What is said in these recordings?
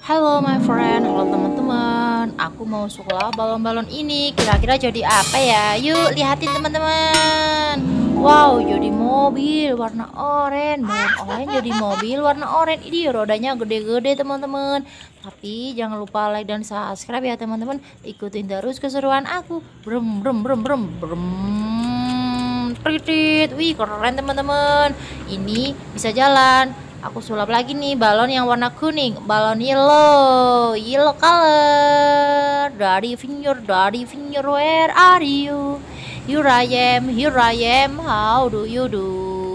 Halo my friend, halo teman-teman. Aku mau sekolah balon-balon ini. Kira-kira jadi apa ya? Yuk lihatin teman-teman. Wow, jadi mobil warna oranye. Balon oranye jadi mobil warna oranye. Ini rodanya gede-gede teman-teman. Tapi jangan lupa like dan subscribe ya teman-teman. Ikutin terus keseruan aku. Brum brum brum brum brum. Pritit. Wih, keren teman-teman. Ini bisa jalan. Aku sulap lagi nih balon yang warna kuning, balon yellow color. Daddy finger, where are you? Here I am, how do you do?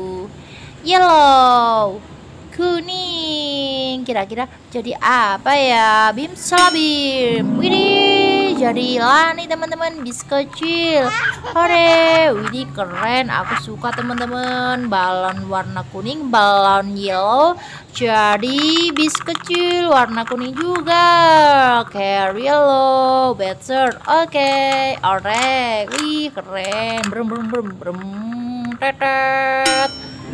Yellow, kuning. Kira-kira jadi apa ya? Bim salabim. Widih, jadilah nih teman-teman bis kecil. Hore, widih keren. Aku suka teman-teman. Balon warna kuning, balon yellow. Jadi bis kecil warna kuning juga. Carry yellow, better. Oke, alright. Wih, keren. Brum brum brum brum. Tetet.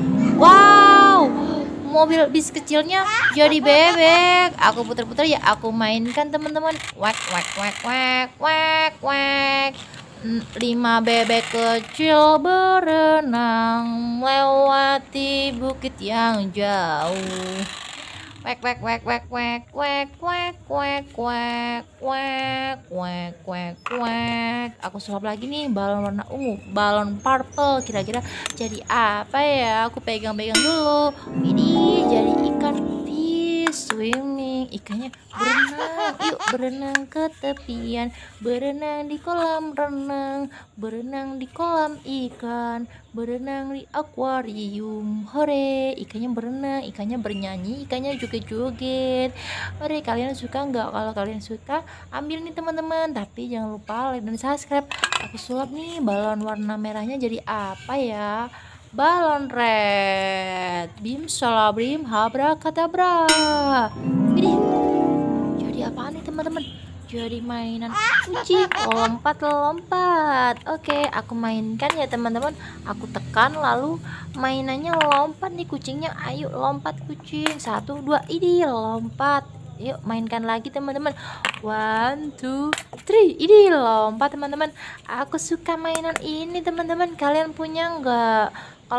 Wow, mobil bis kecilnya jadi bebek. Aku putar-putar ya, aku mainkan teman-teman. Wak wak wak wak wak wak. 5 bebek kecil berenang melewati bukit yang jauh. Wek wek wek wek wek wek wek wek wek wek wek wek wek. Aku sulap lagi nih balon warna ungu, balon purple. Kira-kira jadi apa ya? Aku pegang-pegang dulu. Ini jadi ikan fish swimming. Ikannya berenang. Yuk berenang ke tepian, berenang di kolam renang, berenang di kolam ikan, berenang di akuarium. Hore, ikannya berenang, ikannya bernyanyi, ikannya joget-joget. Hore, kalian suka nggak? Kalau kalian suka, ambil nih teman-teman. Tapi jangan lupa like dan subscribe. Aku sulap nih balon warna merahnya jadi apa ya? Balon red. Bim salabrim habrakadabra. Ini jadi apaan nih teman-teman? Jadi mainan kucing lompat-lompat. Oke, aku mainkan ya teman-teman. Aku tekan lalu mainannya lompat nih kucingnya. Ayo lompat kucing. 1, 2, ini lompat. Yuk mainkan lagi teman-teman. 1, 2, 3. Ini lompat teman-teman. Aku suka mainan ini teman-teman. Kalian punya nggak? Kalau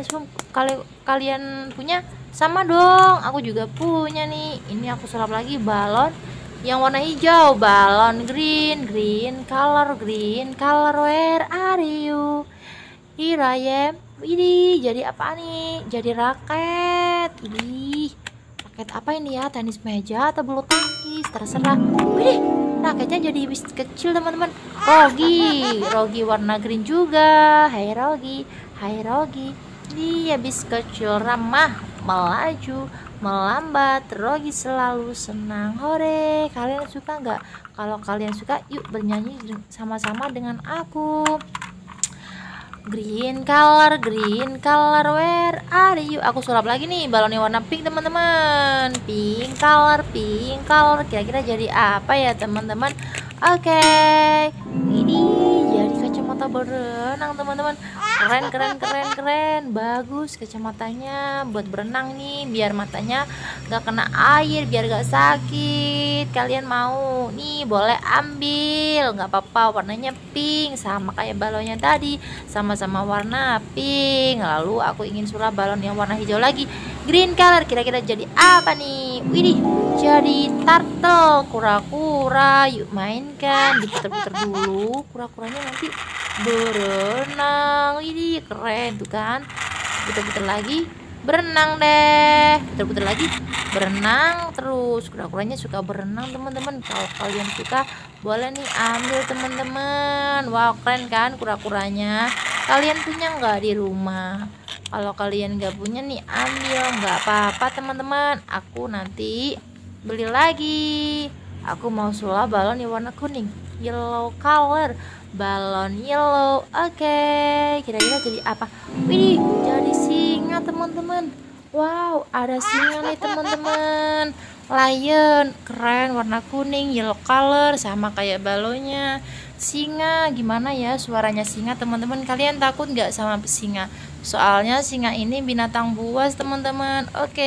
kalian punya sama dong. Aku juga punya nih. Ini aku sulap lagi balon yang warna hijau, balon green color, where are you? Here I am. Ini jadi apa nih? Jadi raket. Ini raket apa ini ya? Tenis meja atau bulu tangkis? Terserah. Wih, raketnya jadi bis kecil teman-teman. Rogi warna green juga. Hai Rogi. Dia bis kecil ramah, melaju, melambat. Rogi selalu senang. Hore, kalian suka nggak? Kalau kalian suka, yuk bernyanyi sama-sama dengan aku. Green color, where are you? Aku sulap lagi nih balonnya warna pink teman-teman. Pink color. Kira-kira jadi apa ya teman-teman? Oke, ini jadi kacamata berenang teman-teman. Keren. Bagus kacamatanya buat berenang nih, biar matanya gak kena air, biar gak sakit. Kalian mau nih boleh ambil, nggak apa-apa. Warnanya pink sama kayak balonnya tadi, sama-sama warna pink. Lalu aku ingin sulap balon yang warna hijau lagi, green color. Kira-kira jadi apa nih? Widih, jadi turtle, kura-kura. Yuk mainkan, diputer-puter dulu kura-kuranya, nanti berenang. Ini keren tuh kan. Puter-puter lagi, berenang deh. Puter-puter lagi, berenang terus. Kura-kuranya suka berenang teman-teman. Kalau kalian suka boleh nih ambil teman-teman. Wow, keren kan kura-kuranya. Kalian punya nggak di rumah? Kalau kalian nggak punya nih, ambil, nggak apa-apa teman-teman. Aku nanti beli lagi. Aku mau sulap balon yang warna kuning, yellow color, balon yellow. Oke, kira-kira jadi apa? Wih, jadi singa teman-teman. Wow, ada singa nih teman-teman. Lion, keren, warna kuning, yellow color, sama kayak balonnya. Singa, gimana ya suaranya singa teman-teman? Kalian takut nggak sama singa? Soalnya singa ini binatang buas teman-teman. Oke,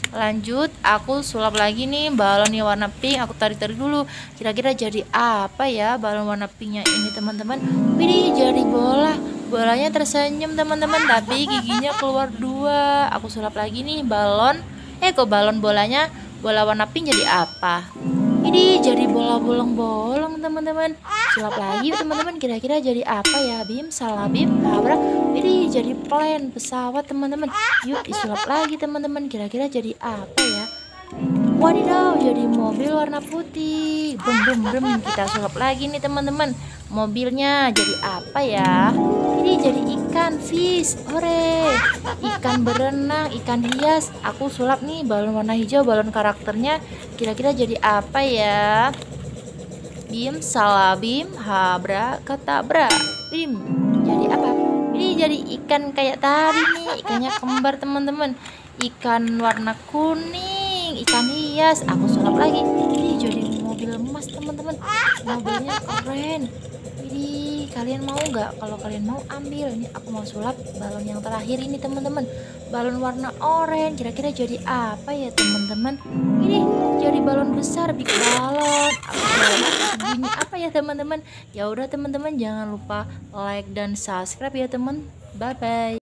Lanjut, aku sulap lagi nih balon yang warna pink. Aku tarik-tarik dulu. Kira-kira jadi apa ya balon warna pinknya ini teman-teman? Widih, jadi bola. Bolanya tersenyum teman-teman, tapi giginya keluar dua. Aku sulap lagi nih balon. Kok balon bolanya bola warna pink jadi apa? Ini jadi bola bolong-bolong teman-teman. Sulap lagi yuk teman-teman. Kira-kira jadi apa ya? Bim, salah Bim, tabrak. Ini jadi plane pesawat teman-teman. Yuk disulap lagi teman-teman. Kira-kira jadi apa ya? Wadidaw, jadi mobil warna putih. Brum brum brum. Kita sulap lagi nih teman-teman. Mobilnya jadi apa ya? Ini jadi ikan fish. Hore. Ikan berenang, ikan hias. Aku sulap nih balon warna hijau, balon karakternya. Kira-kira jadi apa ya? Bim, salah Bim, habra, ketabra. Bim, jadi apa? Ini jadi ikan kayak tadi nih. Ikannya kembar teman-teman. Ikan warna kuning, ikan hias. Aku sulap lagi. Ini jadi mobil emas teman-teman. Mobilnya keren. Ini kalian mau nggak? Kalau kalian mau ambil. Ini aku mau sulap balon yang terakhir ini teman-teman. Balon warna oranye. Kira-kira jadi apa ya teman-teman? Ini jadi balon besar, big balon. Aku sulap bunyi apa ya teman-teman? Ya udah teman-teman, jangan lupa like dan subscribe ya teman. Bye bye.